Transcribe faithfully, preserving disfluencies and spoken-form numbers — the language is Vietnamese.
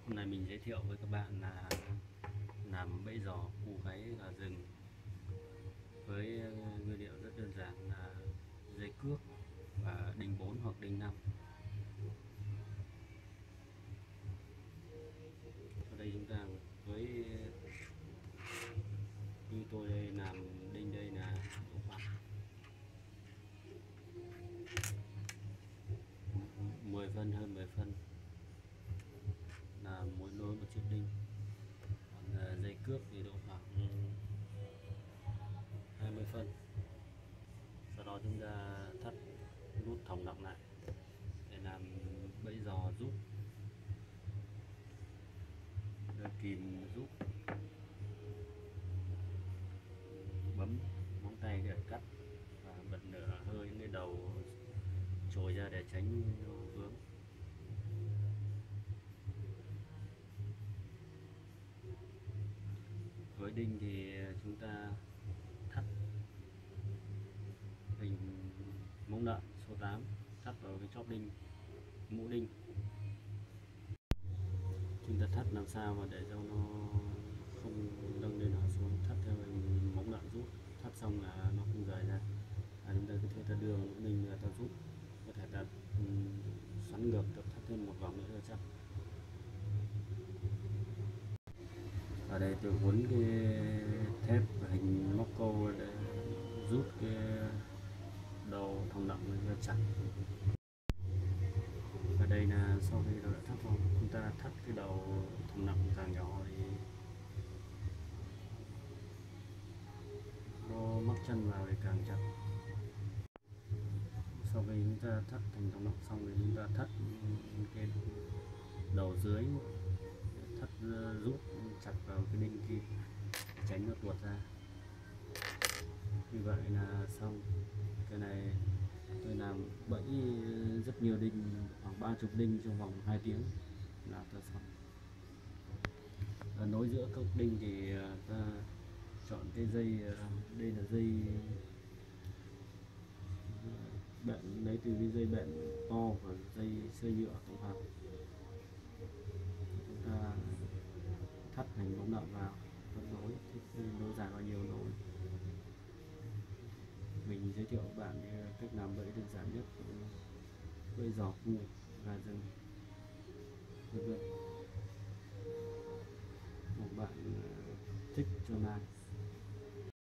Hôm nay mình giới thiệu với các bạn là làm bẫy giò cu gáy gà rừng với nguyên liệu rất đơn giản là dây cước và đinh bốn hoặc đinh năm. Ở đây chúng ta với như tôi đây làm đinh đây là độ khoảng mười phân, hơn mười phân là mỗi nối một chiếc đinh. Còn dây cước thì độ khoảng hai mươi phân. Sau đó chúng ta thắt nút thòng lọng lại để làm bẫy giò giúp, đưa kìm giúp, bấm móng tay để cắt và bật nửa hơi cái đầu trồi ra để tránh vướng. Với đinh thì chúng ta thắt hình móng lợn số tám, thắt vào cái chóp đinh, mũ đinh. Chúng ta thắt làm sao mà để cho nó không nâng lên hạ xuống, thắt theo hình móng lợn rút. Thắt xong là nó không rời ra, à, chúng ta có thể ta đưa mũ đinh là ta rút, có thể ta um, xoắn ngược được, thắt thêm một vòng nữa là chắc. Ở đây tôi uốn cái thép và hình móc câu để rút cái đầu thòng lọng ra chặt. Ở đây là sau khi đã thắt xong, chúng ta thắt cái đầu thòng lọng càng nhỏ thì nó mắc chân vào thì càng chặt. Sau khi chúng ta thắt thành thòng lọng xong thì chúng ta thắt cái đầu dưới, thắt rút chặt vào cái đinh kia tránh nó tuột ra. Như vậy là xong. Cái này tôi làm bẫy rất nhiều đinh, khoảng ba chục đinh trong vòng hai tiếng là ta xong. Và nối giữa các đinh thì ta chọn cái dây, đây là dây bện, lấy từ cái dây bện to và dây sợi nhựa tổng hợp. Chúng ta thắt thành móng lợn vào, nối nối dài bao nhiêu nối. Mình giới thiệu các bạn cách làm bẫy đơn giản nhất, bẫy giò cu gà rừng vân vân. Một bạn thích cho làm